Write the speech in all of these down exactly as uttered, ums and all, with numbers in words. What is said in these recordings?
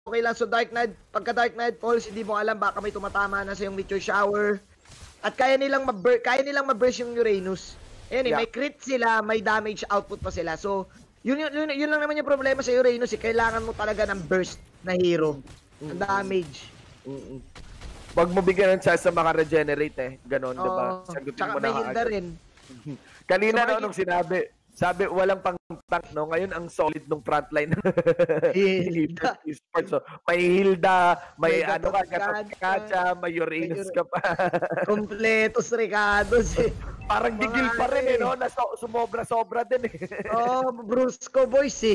okay lang. So Dark Knight, pagka Dark Knight Falls, hindi mo alam baka may tumatama na sa yung meteor shower. At kaya nilang ma-burst, kaya nilang ma-burst yung Uranus. Ayun eh, yeah. May crit sila, may damage output pa sila. So, yun, yun, yun, yun lang naman yung problema sa Uranus eh. Kailangan mo talaga ng burst na hero. Ang mm-hmm. damage. Mm-hmm. Wag mo bigyan ng chance na maka-regenerate eh. Ganon, oh, diba? Sagutin tsaka mo may na hilda rin. Kanina so, no, nung sinabi, sabi walang pang tank, no? Ngayon ang solid nung frontline. Hilda. Esports, so, may Hilda, may, may ano ka, Kacha, may Uranus ka pa. Kompletos Ricardos eh. Parang digil pa rin eh, no? Na so, sumobra-sobra din eh. Oh, Brusco Boys eh.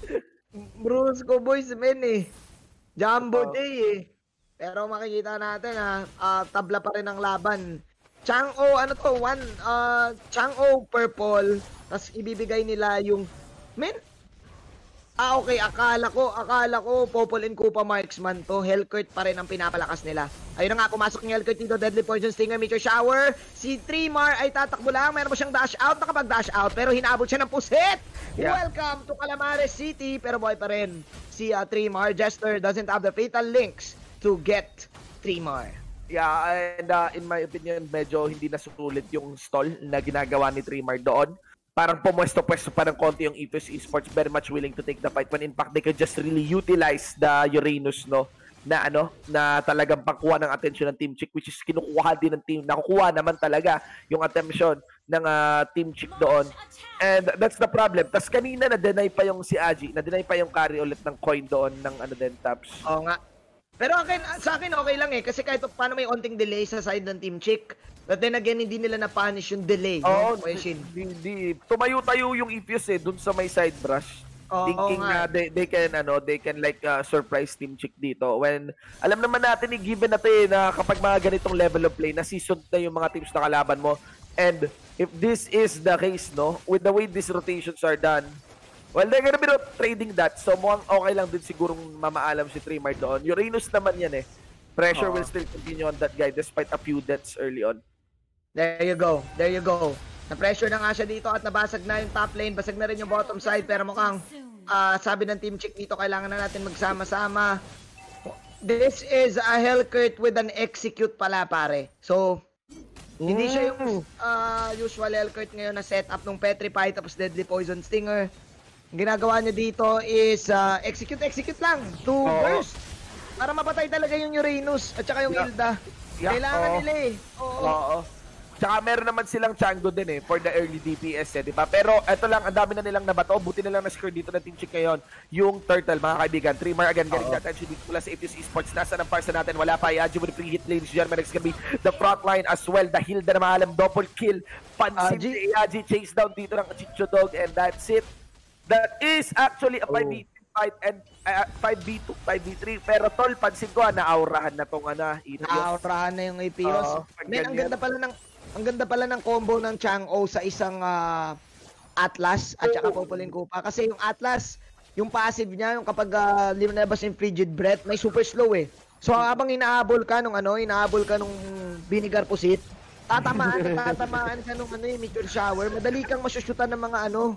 Brusco Boys men eh. Jumbo oh. Day eh. Pero makikita natin ha, uh, tabla pa rin ang laban. Chang-O, ano to, one, uh, Chang-O purple, tapos ibibigay nila yung, men, ah okay, akala ko, akala ko, Popol and Koopa Marksman to, Hellcurt pa rin ang pinapalakas nila. Ayun na nga, pumasok ng Hellcurt dito, Deadly Poison Stinger, Meteor Shower, si Trimar ay tatakbo lang, meron mo siyang dash out, nakapag-dash out, pero hinabot siya ng pusit! Yeah. Welcome to Calamares City, pero boy pa rin, si uh, Trimar, Jester doesn't have the fatal links to get Trimar. Yeah, and uh, in my opinion, medyo hindi nasusulit yung stall na ginagawa ni Trimar doon. Parang pumwesto-pwesto pa ng konti yung Iphios Esports, very much willing to take the fight when in fact they could just really utilize the Uranus, no? Na ano, na talagang pangkuha ng attention ng Team Chik, which is kinukuha din ng team, nakukuha naman talaga yung attention ng uh, Team Chik doon. And that's the problem. Tas kanina na-deny pa yung si Aji, na-deny pa yung carry ulit ng coin doon ng ano din, Taps. Oo nga. Pero akin, sa akin okay lang eh, kasi kahit paano may onting delay sa side ng Team Chik, but then again, hindi nila na-punish yung delay. Oo, no? Hindi. Tumayo-tayo yung Iphios eh, dun sa may side brush. Oh, thinking na uh, they, they can, ano, they can like uh, surprise Team Chik dito. When, alam naman natin, eh, given na to eh, na kapag mga ganitong level of play, na-seasoned na yung mga teams na kalaban mo. And if this is the case, no, with the way these rotations are done, well, they're gonna be trading that. So, mukhang okay lang din sigurong mamaalam si Trimar doon. Uranus naman yan eh. Pressure uh, will still continue on that guy despite a few deaths early on. There you go. There you go. Na-pressure na nga siya dito at nabasag na yung top lane. Basag na rin yung bottom side. Pero mukhang uh, sabi ng Team Chik dito, kailangan na natin magsama-sama. This is a Hellcurt with an execute pala, pare. So, mm. hindi siya yung uh, usual Hellcurt ngayon na setup ng Petrify tapos Deadly Poison Stinger. Ang ginagawa niya dito is uh, execute, execute lang. To oh. burst. Para mapatay talaga yung Uranus at saka yung yeah. Hilda. Yeah. Kailangan oh. nila eh. Oo. Oo. Tsaka meron naman silang Chango din eh for the early D P S eh, di ba? Pero eto lang, ang dami na nilang nabato. Buti na lang na-score dito ng Team Chik ngayon. Yung Turtle, mga kaibigan. Trimar again, getting uh -oh. that attention dito mula sa Iphios Esports. Nasa ng parsa natin. Wala pa. Yaji with the free hit lane. German X can be the front line as well. The Hilda na maalam. Double kill. Pansin si Yaji. Chase down dito ng Chicho Dog. And that's it. That is actually a five v two fight and uh, five v two, five v three. Pero tol, pansin ko, na-aurahan na tong ano, Iphios. Na-aurahan na yung Iphios. Uh, Men, ang ganda pala ng ang ganda pala ng combo ng Chang-O sa isang uh, Atlas at saka Popol and Koopa. Kasi yung Atlas, yung passive niya, yung kapag uh, linabas yung Frigid Breath, may super slow eh. So habang inahabol ka nung ano, inahabol ka nung Vinegar Pusit, tatamaan, tatamaan ka nung ano yung Meteor Shower, madali kang masyushutan ng mga ano.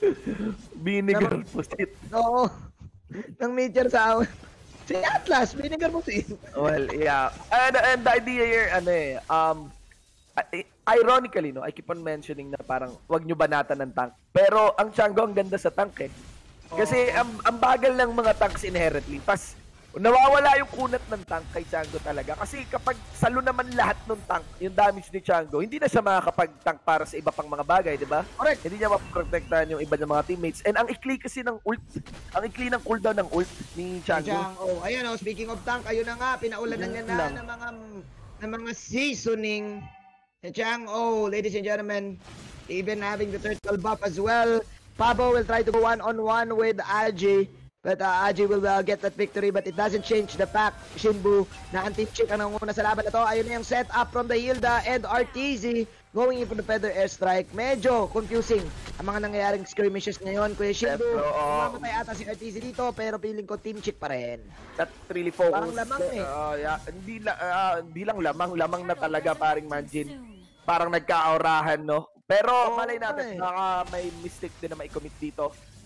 Vinegar Pusit. Oo. Ng Meteor Shower. Si Atlas, Vinegar Pusit. Well, yeah. And, and the idea here, ano eh, um, ironically, no, I keep on mentioning na parang wag nyo banatan ng tank. Pero ang Chango ang ganda sa tank eh. Kasi oh. ang, ang bagal ng mga tanks inherently. Pas nawawala yung kunat ng tank kay Chango talaga. Kasi kapag salo naman lahat ng tank, yung damage ni Chango, hindi na siya makakapag-tank para sa iba pang mga bagay, di ba? Correct. Hindi niya maprotektahan yung iba ng mga teammates. And ang ikli kasi ng ult, ang ikli ng cooldown ng ult ni Chango. Oh, ayun oh, speaking of tank, ayun na nga, pinaulanan niya na ng mga ng mga seasoning. Chang-O, ladies and gentlemen, even having the turtle buff as well. Pabo will try to go one-on-one with Aji, but uh, Aji will uh, get that victory, but it doesn't change the fact, Shinbu, na ang Team Chik ang nanguna sa laban na to. Ayun na yung setup from the Hilda and R T Z going in for the feather airstrike. Medyo confusing ang mga nangyayaring skirmishes ngayon. Kuya Shinbu, mamatay ata si R T Z dito, pero feeling ko Team Chik pa rin. That really focus. Parang lamang eh. Uh, yeah, hindi, uh, hindi lang lamang, lamang na talaga paring Manjin. Parang nagka-aurahan, no? Pero oh, malay natin, okay. Baka may mistake din na ma-commit dito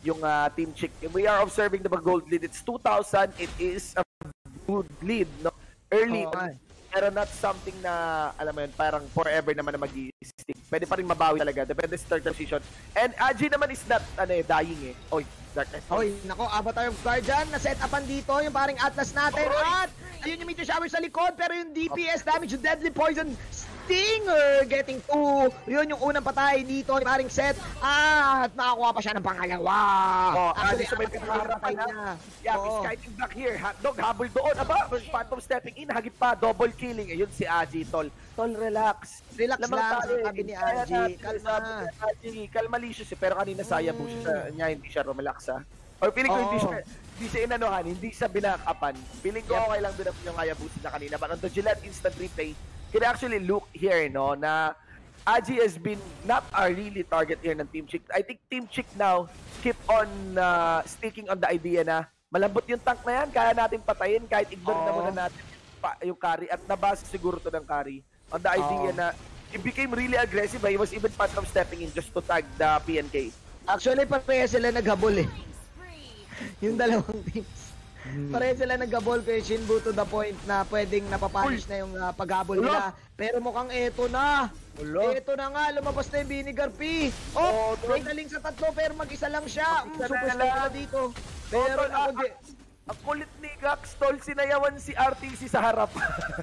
yung uh, Team Chik. We are observing the gold lead. It's two thousand. It is a good lead, no? Early, oh, pero not something na, alam mo yun, parang forever naman na mag-i-stick. Pwede pa rin mabawi talaga. Depende sa third position. And Aji naman is not, ano eh, dying eh. Oy, Darkness. Oy, nako, Avatar of Guardian, na-set upan dito, yung paring Atlas natin. Oy. At, ayun yung Meteor Shower sa likod, pero yung D P S damage, yung Deadly Poison Stinger getting two. Yun yung unang patay dito, yung paring set. At makakuha pa siya ng pangalawa. Oh, actually, so may pinarapay na. Yeah, he's kiting back here. Hotdog, habol doon. Aba, Phantom stepping in, hagip pa, double killing. Ayun si Aji, tol. Tol, relax. Relax Lamang lang, tayo, sabi ni Aji. Kalma. Aji, kalmalicious eh. Pero kanina sayang po siya, niya, hindi siya rumelax ha. Or feeling ko oh. hindi siya, hindi siya inanuhan, hindi siya binakapan. Feeling ko yep. okay lang binap yung Hayabusa na kanina. But on the Gillette instant replay, can actually look here, no, na Aji has been not a really target here ng Team Chik. I think Team Chik now keep on uh, sticking on the idea na malambot yung tank na yan, kaya natin patayin kahit ignore oh. na muna natin yung carry at nabasa siguro to ng carry on the idea oh. na he became really aggressive. He was even phantom stepping in just to tag the P N K. Actually, pareha sila naghabol eh. Yung dalawang teams. Hmm. Pareha sila naghabol kay Shinbu to the point na pwedeng napapanish na yung uh, paghabol nila. Pero mukhang eto na. Ulo. Eto na nga, lumabas na yung Vinegar P. Oh, oh naling sa tatlo pero mag-isa lang siya. Mm, super na dito. Pero ako di. Ang kulit ni Gax, tol, sinayawan si R T C sa harap.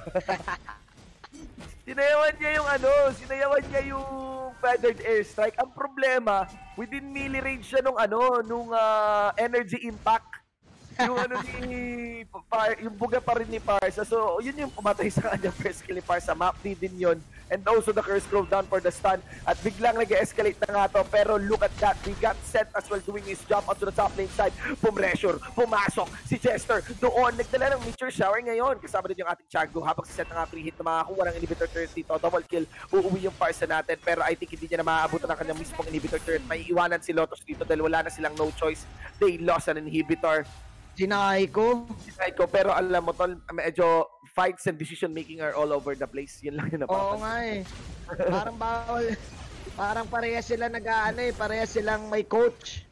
Sinayawan niya yung ano, sinayawan niya yung feathered airstrike. Ang problema, within melee range siya nung ano, nung uh, energy impact. Yung ano ni Par, yung buga pa rin ni Parsa. So, yun yung pumatay sa kanya first kill ni Parsa. Map D din yun. And also the curse scroll down for the stun. At biglang nag-escalate na nga to. Pero look at that. We got Sent as well doing his job onto the top lane side. Pumressure. Pumasok si Chester. Doon. Nagdala ng Meteor Shower ngayon. Kasama din yung ating Chango. Habang si Sent na nga free hit na makakuha ng inhibitor turret dito. Double kill. Uuwi yung Parsa natin. Pero I think hindi niya na maaabutan ng kanyang mismong inhibitor turret. May iwanan si Lotus dito dahil wala na silang no choice. They lost an inhibitor. Sinay ko. Sinay ko, pero alam mo tol, medyo fights and decision making are all over the place. Yun lang yun napapansin. Oo nga eh. Parang bawal. Parang pareha sila nag-ano eh. Pareha silang may coach.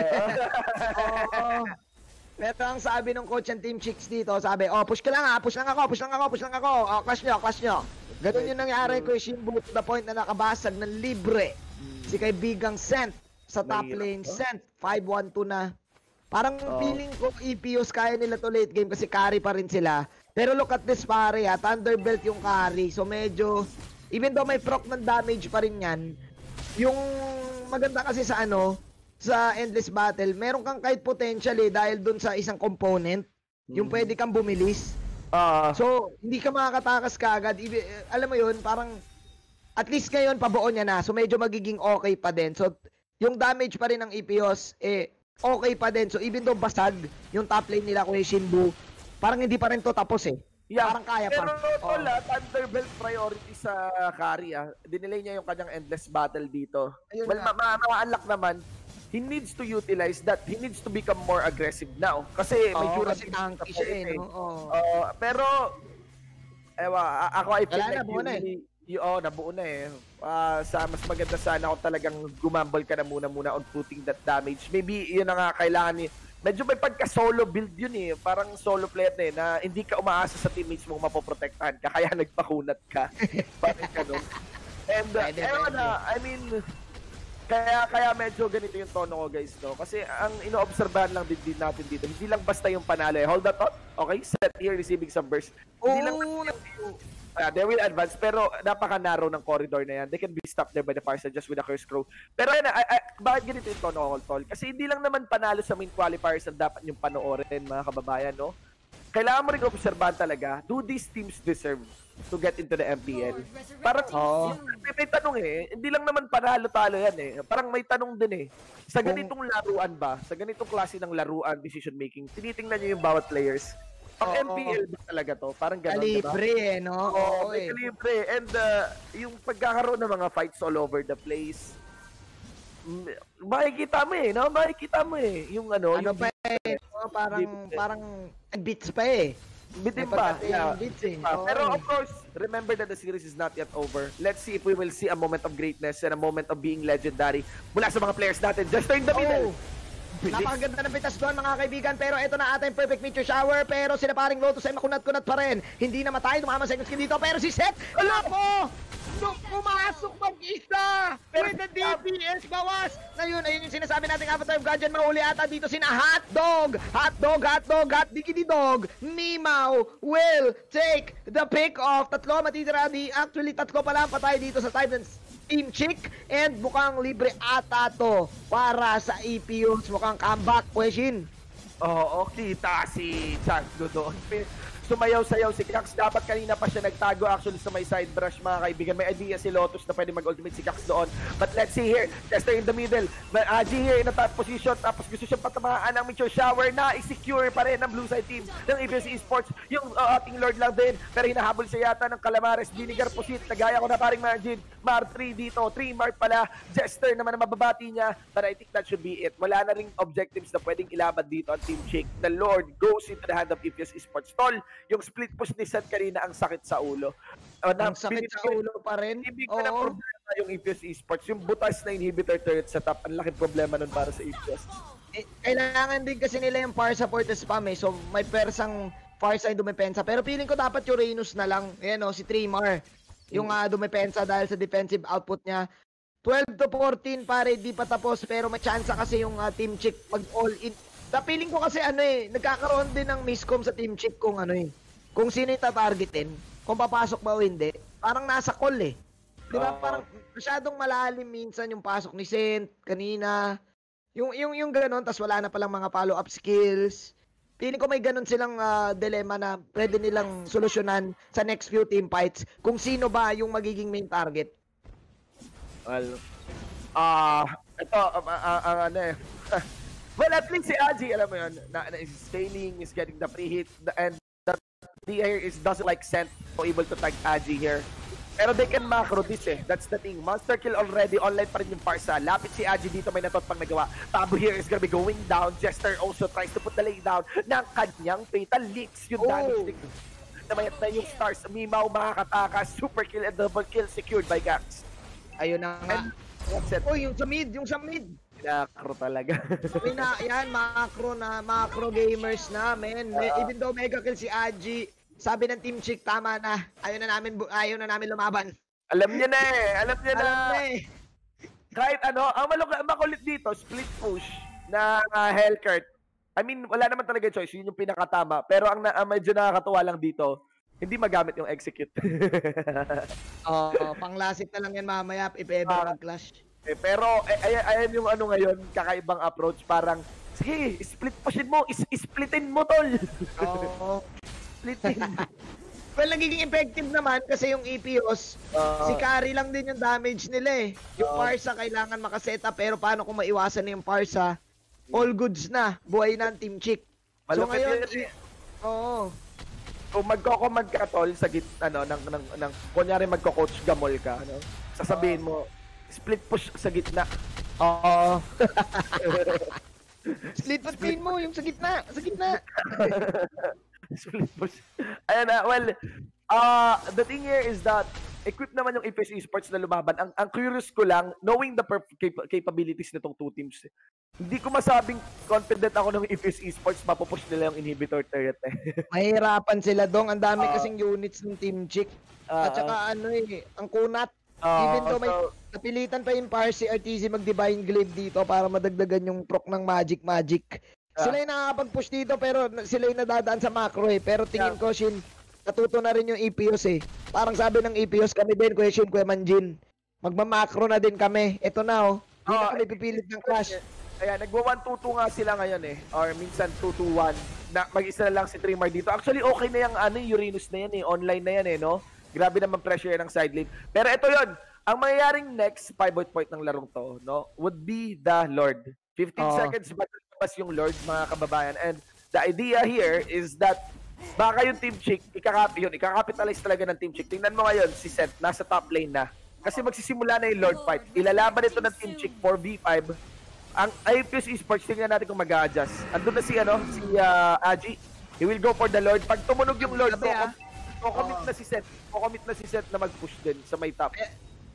Oo. Pero ang sabi ng coach ng Team Chicks dito, sabi, oh, push ka lang ha, push lang ako, push lang ako, push lang ako. Oh, clash nyo, clash nyo. Ganun yung nangyari ko yung Shinbu to the point na nakabasag ng libre. Si kaibigang Sent sa top lane. Sent, five one two na. Parang oh. feeling ko Iphios kaya nila to late game kasi carry pa rin sila. Pero look at this pare ha, Thunderbelt yung carry. So medyo, even though may proc ng damage pa rin yan, yung maganda kasi sa ano, sa Endless Battle, meron kang kahit potential eh dahil dun sa isang component, yung pwede kang bumilis. Uh, so, hindi ka makakatakas kagad. Alam mo yun, parang at least ngayon pabuo niya na. So medyo magiging okay pa din. So, yung damage pa rin ng Iphios, eh, okay pa din. So even though basag yung top lane nila kung Shinbu, parang hindi pa rin to tapos eh. Yeah, parang kaya pero pa. Pero tol, oh. Thunderbelt priority sa carry ah. Dinelay niya yung kanyang endless battle dito. Ayun well, ma-unlock ma naman, he needs to utilize that. He needs to become more aggressive now. Kasi may oh, jura kasi tanky siya eh. No? Oh. Uh, pero, ewa, ako I feel Wala like na, you really, you, oh, nabuo na eh. Uh, sa mas maganda sana kung talagang gumambol ka na muna-muna on putting that damage. Maybe yun na nga kailangan ni... Medyo may pagka-solo build yun eh. Parang solo player na eh, na hindi ka umaasa sa teammates mo mapoprotektahan ka, kaya nagpakunat ka. Parang ganun. And, uh, ewan na, I mean, kaya kaya medyo ganito yung tono ko guys, no? Kasi ang ino-obserbahan lang din, din natin dito, hindi lang basta yung panalo eh. Hold that thought. Okay, set here, receiving some burst. Hindi lang yung... Uh, they will advance, pero napaka-narrow ng corridor na yan. They can be stopped there by the Parsa just with a curse scroll. Pero yan, I, I, bakit ganito yung tono, tol? Kasi hindi lang naman panalo sa main qualifiers ang dapat yung panoorin, mga kababayan, no? Kailangan mo rin obserbahan talaga, do these teams deserve to get into the M P L? Parang, oh. may, may tanong eh, hindi lang naman panalo-talo yan eh. Parang may tanong din eh. Sa ganitong laruan ba, sa ganitong klase ng laruan, decision making, tinitingnan nyo yung bawat players. Ang oh, M P L ba talaga to? Parang gano'n, diba? Kalibre eh, no? Oo, oh, may kalibre. And uh, yung pagkakaroon ng mga fights all over the place, makikita mo eh, no? Makikita mo eh. Yung ano, ano yung pa eh, no? parang, parang beats pa eh. Bitin pa, yeah. Beats eh. Oh, pero of course, remember that the series is not yet over. Let's see if we will see a moment of greatness and a moment of being legendary mula sa mga players natin. Just in the middle. Oh. Napakaganda ng pitas doon mga kaibigan, pero ito na ating perfect meteor shower, pero sila paring Lotus ay makunat-kunat pa rin. Hindi na matay, tumama sa skin dito, pero si Seth, ala po! Nung pumasok mag-isa with the D P S bawas. Ngayon, ayun yung sinasabi nating Avatar of Guardian, mahuli ata dito sina Hotdog. Hotdog, Hotdog, Hot Diggity Dog. Mimaw will take the pick off. Tatlo matitira di, actually tatlo pa lang patay dito sa Titans Team Chik, and mukhang libre ata to para sa Iphios. Mukhang comeback question. Oo, kita si Chak doon. Sumayaw-sayaw si Cax. Dapat kanina pa siya nagtago actually sa may side brush mga kaibigan. May idea si Lotus na pwede mag-ultimate si Cax doon. But let's see here. Tester in the middle. But Aji here in the top position. Tapos gusto siyang patamaan ng meteor shower na i-secure pa rin ng blue side team ng Iphios Esports. Yung uh, ating Lord lang din. Pero hinahabol siya yata ng Calamares. Binigar Pusit. Nagaya ko na paring Margin. Mar three dito. three mark pala. Jester naman na mababati niya. But I think that should be it. Wala na ring objectives na pwedeng ilaban dito ang Team Chik. The Lord goes into the hand of Iphios Esports. Tol, yung split push ni Seth kanina ang sakit sa ulo. Uh, ang sakit sa ulo pa rin? Ibig ko na problema yung Iphios Esports. Yung butas na inhibitor turret setup, ang laking problema nun para sa Iphios. Eh, kailangan din kasi nila yung fire support na spam eh. So may persang fire side dumepensa. Pero feeling ko dapat yung Uranus na lang. Ayan o, si Trimar. Yung uh, dumepensa dahil sa defensive output niya. twelve to fourteen pare, di pa tapos. Pero may chance kasi yung uh, Team Chik mag all in. Sa feeling ko kasi ano eh, nagkakaroon din ng miscom sa Team Chik kung ano eh. Kung sino yung tatargetin, kung papasok ba o hindi, parang nasa call eh. Di ba? Uh, parang masyadong malalim minsan yung pasok ni Sent kanina. Yung, yung, yung ganon, tas wala na palang mga follow-up skills. Feeling ko may ganon silang uh, dilemma na pwede nilang solusyonan sa next few team fights kung sino ba yung magiging main target. Well, ah, uh, ito, ang uh, uh, uh, ano eh. Well, at least si Aji, alam mo yun, na, na is scaling, is getting the free hit, and the here is doesn't like Sent so able to tag Aji here. Pero they can macro this eh. That's the thing. Monster kill already. Online pa rin yung Parsa. Lapit si Aji dito. May natot pang nagawa. Tabu here is gonna be going down. Jester also tries to put the lay down ng kanyang fatal leaks. Yung oh. damage stick. Namayat na yung stars. Mimaw makakatakas. Super kill and double kill secured by Gax. Ayun na nga. Oh, yung sa mid. Yung sa mid. Macro talaga. na, yan, macro na, macro gamers na, men. Uh, Even though mega kill si Aji, sabi ng Team Chik, tama na. Ayaw na namin, ayaw na namin lumaban. Alam niya na eh. Alam niya Alam na. na eh. Kahit ano, ang maluk- makulit dito, split push na uh, Hellcurt. I mean, wala naman talaga choice. Yun yung pinakatama. Pero ang, na, ang medyo nakakatuwa lang dito, hindi magamit yung execute. Oo, oh, panglasit na lang yan mamaya if ever uh, mag-clash. Eh, pero eh, ay, ayan yung ano ngayon, kakaibang approach, parang sige, split pushin mo, is splitin mo tol. Oo. Oh. Splitin. Well, nagiging effective naman kasi yung Iphios, uh, si carry lang din yung damage nila eh. Yung uh, Parsa kailangan makasetup, pero paano kung maiwasan na yung Parsa? All goods na, buhay na ang Team Chik. So ngayon, eh. oo. Kung magko-command ka tol sa git ano ng ng, ng kunyari magko-coach gamol ka, ano? Sasabihin mo, split push sa gitna. Oo. Split push pin mo yung sa gitna, sa gitna. Split push. Ayan na, well, uh, the thing here is that equipped naman yung Iphios Esports na lumaban. Ang, ang curious ko lang, knowing the cap- capabilities nitong two teams, hindi ko masabing confident ako ng Iphios Esports mapupush nila yung inhibitor turret eh. Mahirapan sila dong. Ang dami uh, kasing units ng Team Chik. Uh, At saka ano eh, ang kunat. Uh, Even though may so, napilitan pa yung Parsi R T Z mag-Divine Glaive dito para madagdagan yung proc ng Magic Magic. Uh, sila yung nakakapag-push dito pero sila yung nadadaan sa macro eh. Pero tingin yeah. ko, Shin, natuto na rin yung Iphios eh. Parang sabi ng Iphios, kami din, Kuya Shin, Kuya Manjin. Magmamakro na din kami. Ito na oh. Hindi uh, na kami pipilit ng clash. Kaya nagwa one two two nga sila ngayon eh. Or minsan two two one. Na, mag-isa na lang si Trimar dito. Actually, okay na yung ano, Uranus na yan eh. Online na yan eh, no? Grabe naman pressure ng side lane. Pero ito yon, ang mangyayaring next pivot point ng larong to, no, would be the Lord. fifteen uh, seconds ba pas yung Lord, mga kababayan. And the idea here is that baka yung Team Chik, ikakapit yun, ikakapitalize talaga ng Team Chik. Tingnan mo ngayon, si Seth, nasa top lane na. Kasi magsisimula na yung Lord fight. Ilalaban ito ng Team Chik four v five. Ang Iphios Esports, tingnan natin kung mag-a-adjust. Andun na si, ano, si uh, Aji. He will go for the Lord. Pag tumunog yung Lord, Sabi, ah. Kukomit na si Seth. Kukomit na si Seth na mag-push din sa may top.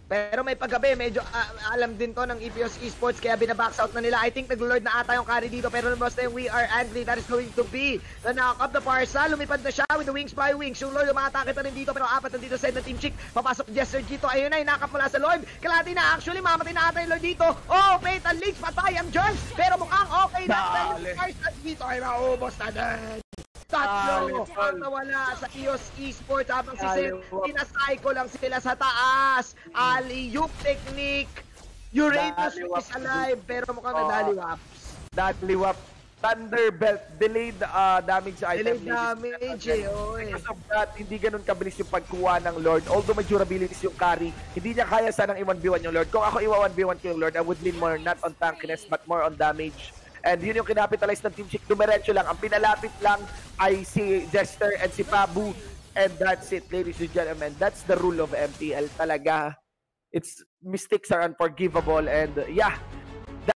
Pero may paggabi, medyo uh, alam din to ng Iphios Esports kaya binabox out na nila. I think nag-lord na ata yung carry dito pero basta yung We Are Angry, that is going to be the knock up the Parsa. Lumipad na siya with the wings by wings. Yung Lord umatake pa rin dito pero apat na dito side ng Team Chik. Papasok Jester dito. Ayun na, inakap mula sa Lord. Kalati na actually, mamatay na ata yung Lord dito. Oh, Fatal Leaks, patay ang Germs. Pero mukhang okay na. Yung Parsa dito ay maubos na din. Tatlo ang nawala sa Iphios Esports habang si Sim, pinacycle lang sila sa taas. Alley-oop technique. Uranus is alive pero mukhang uh, nadaliwaps. Daliwap. Thunderbelt. Delayed uh, damage sa item. Delayed damage eh. Because of that, hindi ganun kabilis yung pagkuha ng Lord. Although may durabilities yung carry, hindi niya kaya sanang i-one v one yung Lord. Kung ako i-one v one ko yung Lord, I would lean more not on tankiness but more on damage. And yun yung kinapitalize ng Team Chik. Dumiretso lang. Ang pinalapit lang ay si Jester and si Pabu. And that's it, ladies and gentlemen. That's the rule of M T L talaga. It's mistakes are unforgivable. And yeah,